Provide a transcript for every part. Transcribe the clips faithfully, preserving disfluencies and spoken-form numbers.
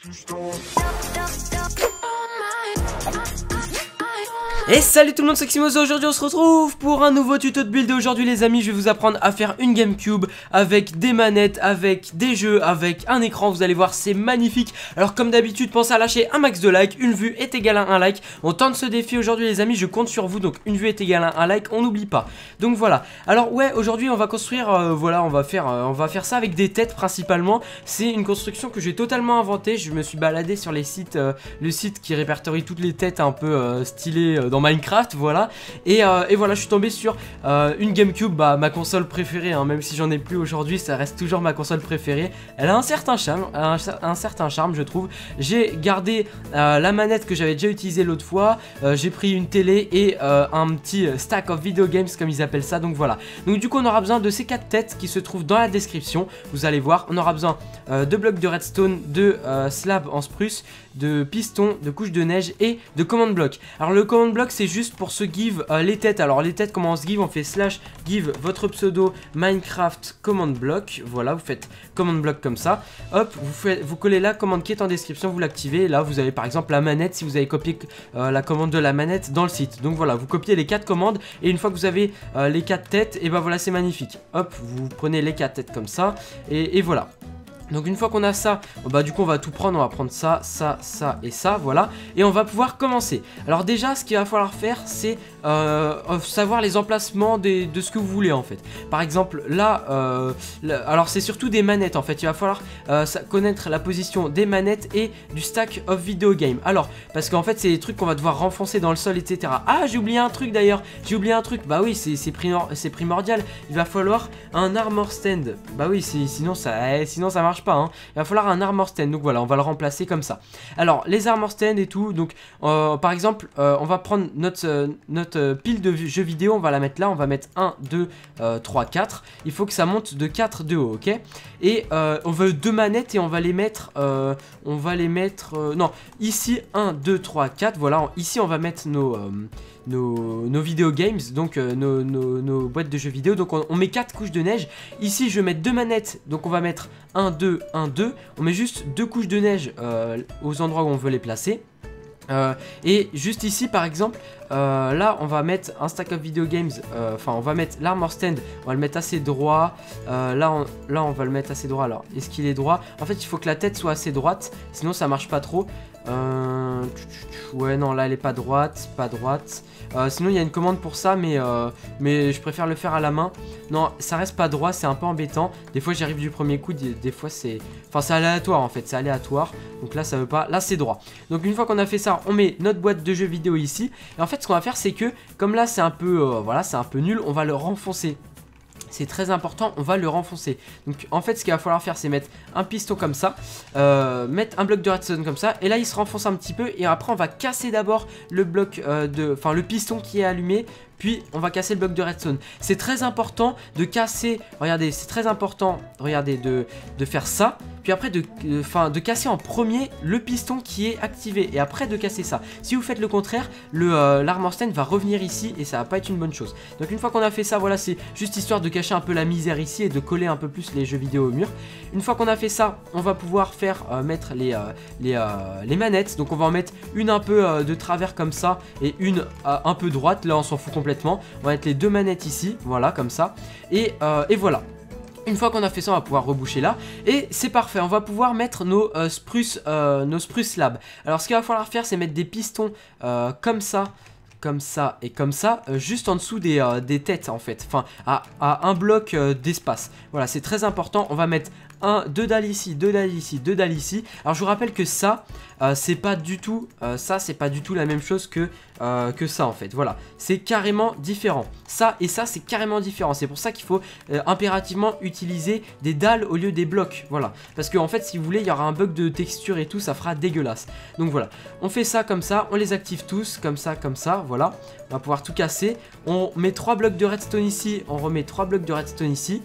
Et salut tout le monde, c'est Ximozo. Aujourd'hui on se retrouve pour un nouveau tuto de build. Et aujourd'hui les amis, je vais vous apprendre à faire une GameCube avec des manettes, avec des jeux, avec un écran. Vous allez voir, c'est magnifique. Alors comme d'habitude, pensez à lâcher un max de likes. Une vue est égale à un like. On tente ce défi aujourd'hui les amis, je compte sur vous. Donc une vue est égale à un like, on n'oublie pas. Donc voilà, alors ouais, aujourd'hui on va construire, euh, voilà, on va faire euh, on va faire ça avec des têtes principalement. C'est une construction que j'ai totalement inventée. Je me suis baladé sur les sites, euh, le site qui répertorie toutes les têtes un peu euh, stylées euh, dans Minecraft, voilà. Et, euh, et voilà, je suis tombé sur euh, une GameCube, bah, ma console préférée, hein, même si j'en ai plus aujourd'hui, ça reste toujours ma console préférée. Elle a un certain charme, un, un certain charme, je trouve. J'ai gardé euh, la manette que j'avais déjà utilisée l'autre fois. Euh, j'ai pris une télé et euh, un petit stack of video games, comme ils appellent ça. Donc voilà. Donc du coup, on aura besoin de ces quatre têtes qui se trouvent dans la description. Vous allez voir, on aura besoin euh, de blocs de redstone, de euh, slabs en spruce, de pistons, de couches de neige et de command block. Alors le command block c'est juste pour se give euh, les têtes. Alors les têtes, comment on se give? On fait slash give votre pseudo Minecraft command block. Voilà, vous faites command block comme ça. Hop, vous, faites, vous collez la commande qui est en description, vous l'activez. Là vous avez par exemple la manette, si vous avez copié euh, la commande de la manette dans le site. Donc voilà, vous copiez les quatre commandes et une fois que vous avez euh, les quatre têtes, et ben voilà, c'est magnifique. Hop, vous prenez les quatre têtes comme ça et, et voilà. Donc une fois qu'on a ça, bah du coup on va tout prendre, on va prendre ça, ça, ça et ça, voilà. Et on va pouvoir commencer. Alors déjà ce qu'il va falloir faire c'est euh, savoir les emplacements des, de ce que vous voulez en fait. Par exemple là, euh, là alors c'est surtout des manettes en fait. Il va falloir euh, connaître la position des manettes et du stack of video game. Alors parce qu'en fait c'est des trucs qu'on va devoir renfoncer dans le sol, et cetera. Ah, j'ai oublié un truc d'ailleurs, j'ai oublié un truc. Bah oui, c'est primor primordial. Il va falloir un armor stand. Bah oui, sinon ça, sinon ça marche pas, hein. Il va falloir un armor stand, donc voilà, on va le remplacer comme ça. Alors les armor stand et tout, donc euh, par exemple euh, on va prendre notre, euh, notre euh, pile de jeux vidéo, on va la mettre là, on va mettre un, deux, trois, quatre. Il faut que ça monte de quatre de haut, ok. Et euh, on veut deux manettes et on va les mettre euh, on va les mettre euh, non, ici un, deux, trois, quatre, voilà. Ici on va mettre nos euh, Nos, nos vidéo games, donc euh, nos, nos, nos boîtes de jeux vidéo. Donc on, on met quatre couches de neige. Ici je vais mettre deux manettes, donc on va mettre un, deux, un, deux. On met juste deux couches de neige euh, aux endroits où on veut les placer. Euh, et juste ici par exemple euh, là on va mettre un stack of video games, enfin euh, on va mettre l'armor stand, on va le mettre assez droit. euh, là, on, là on va le mettre assez droit. Alors est-ce qu'il est droit? En fait il faut que la tête soit assez droite, sinon ça marche pas trop. euh, Ouais non, là elle est pas droite, pas droite. euh, Sinon il y a une commande pour ça, mais, euh, mais je préfère le faire à la main. Non, ça reste pas droit, c'est un peu embêtant. Des fois j'y arrive du premier coup, des, des fois c'est... Enfin c'est aléatoire en fait, c'est aléatoire. Donc là ça veut pas, là c'est droit. Donc une fois qu'on a fait ça, on met notre boîte de jeux vidéo ici. Et en fait ce qu'on va faire c'est que, comme là c'est un peu, euh, voilà, c'est un peu nul, on va le renfoncer. C'est très important, on va le renfoncer. Donc en fait ce qu'il va falloir faire c'est mettre un piston comme ça, euh, mettre un bloc de redstone comme ça, et là il se renfonce un petit peu. Et après on va casser d'abord le bloc euh, de, enfin le piston qui est allumé, puis on va casser le bloc de redstone. C'est très important de casser, regardez, c'est très important, regardez, de, de faire ça. Puis après de, enfin, de casser en premier le piston qui est activé, et après de casser ça. Si vous faites le contraire, le euh, l'armor stand va revenir ici et ça va pas être une bonne chose. Donc une fois qu'on a fait ça, voilà, c'est juste histoire de cacher un peu la misère ici et de coller un peu plus les jeux vidéo au mur. Une fois qu'on a fait ça, on va pouvoir faire euh, mettre les, euh, les, euh, les manettes. Donc on va en mettre une un peu euh, de travers comme ça et une euh, un peu droite. Là on s'en fout complètement. On va mettre les deux manettes ici, voilà, comme ça. Et, euh, et voilà. Une fois qu'on a fait ça, on va pouvoir reboucher là. Et c'est parfait, on va pouvoir mettre nos, euh, spruce, euh, nos spruce slabs. Alors ce qu'il va falloir faire, c'est mettre des pistons euh, comme ça, comme ça et comme ça, euh, juste en dessous des, euh, des têtes en fait. Enfin, à, à un bloc euh, d'espace. Voilà, c'est très important. On va mettre un, deux dalles ici, deux dalles ici, deux dalles ici. Alors je vous rappelle que ça, euh, c'est pas du tout, euh, ça c'est pas du tout la même chose que, euh, que ça en fait. Voilà, c'est carrément différent. Ça et ça c'est carrément différent. C'est pour ça qu'il faut euh, impérativement utiliser des dalles au lieu des blocs. Voilà, parce que en fait si vous voulez il y aura un bug de texture et tout, ça fera dégueulasse. Donc voilà, on fait ça comme ça, on les active tous comme ça, comme ça. Voilà, on va pouvoir tout casser. On met trois blocs de redstone ici, on remet trois blocs de redstone ici.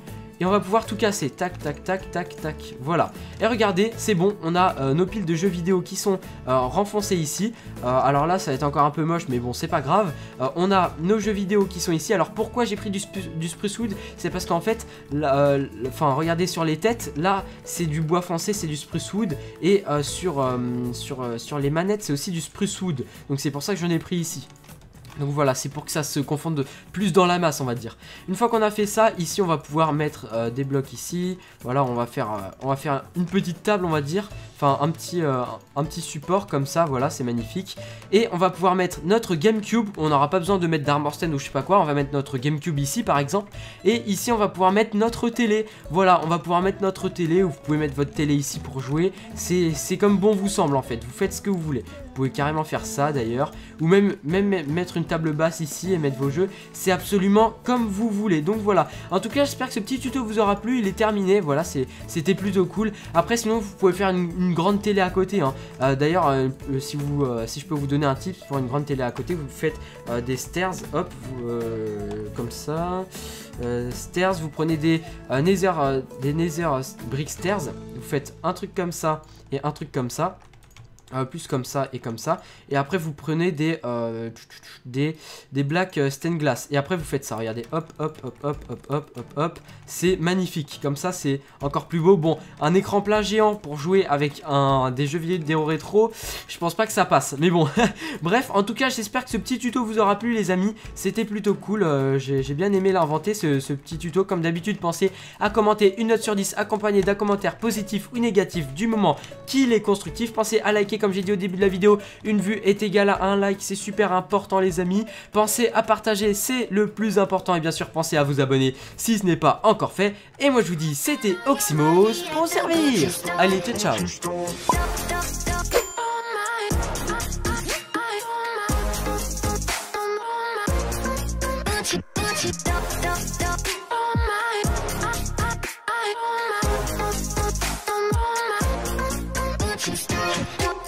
et on va pouvoir tout casser. Tac, tac, tac, tac, tac. Voilà. Et regardez, c'est bon, on a euh, nos piles de jeux vidéo qui sont euh, renfoncées ici. Euh, alors là, ça va être encore un peu moche, mais bon, c'est pas grave. Euh, on a nos jeux vidéo qui sont ici. Alors pourquoi j'ai pris du, du spruce wood? C'est parce qu'en fait, euh, enfin, regardez sur les têtes, là, c'est du bois foncé, c'est du spruce wood. Et euh, sur, euh, sur, euh, sur les manettes, c'est aussi du spruce wood. Donc c'est pour ça que j'en ai pris ici. Donc voilà, c'est pour que ça se confonde plus dans la masse, on va dire. Une fois qu'on a fait ça, ici on va pouvoir mettre euh, des blocs ici. Voilà, on va faire euh, on va faire une petite table, on va dire. Enfin, un petit, euh, un petit support comme ça, voilà, c'est magnifique. Et on va pouvoir mettre notre GameCube. On n'aura pas besoin de mettre d'armor stand ou je sais pas quoi. On va mettre notre GameCube ici, par exemple. Et ici, on va pouvoir mettre notre télé. Voilà, on va pouvoir mettre notre télé. Ou vous pouvez mettre votre télé ici pour jouer. C'est comme bon vous semble, en fait. Vous faites ce que vous voulez. Vous pouvez carrément faire ça, d'ailleurs. Ou même, même mettre une table basse ici et mettre vos jeux. C'est absolument comme vous voulez. Donc voilà. En tout cas, j'espère que ce petit tuto vous aura plu. Il est terminé. Voilà, c'était plutôt cool. Après, sinon, vous pouvez faire une, une grande télé à côté, hein. euh, D'ailleurs, euh, si, vous, euh, si je peux vous donner un tip pour une grande télé à côté, vous faites euh, des stairs, hop, vous, euh, comme ça. Euh, stairs, vous prenez des euh, nether, euh, des nether euh, brick stairs. Vous faites un truc comme ça et un truc comme ça. Euh, plus comme ça et comme ça. Et après vous prenez des euh, des, des black euh, stained glass. Et après vous faites ça, regardez, hop hop hop hop hop hop hop hop. C'est magnifique, comme ça c'est encore plus beau. Bon, un écran plat géant pour jouer avec un, des jeux vidéo rétro, je pense pas que ça passe, mais bon. Bref, en tout cas j'espère que ce petit tuto vous aura plu les amis. C'était plutôt cool, euh, j'ai bien aimé l'inventer ce, ce petit tuto. Comme d'habitude, pensez à commenter une note sur dix accompagnée d'un commentaire positif ou négatif du moment qu'il est constructif. Pensez à liker, comme j'ai dit au début de la vidéo, une vue est égale à un like, c'est super important les amis. Pensez à partager, c'est le plus important. Et bien sûr, pensez à vous abonner si ce n'est pas encore fait. Et moi je vous dis, c'était Oxymos pour servir. Allez, ciao ciao. Stop.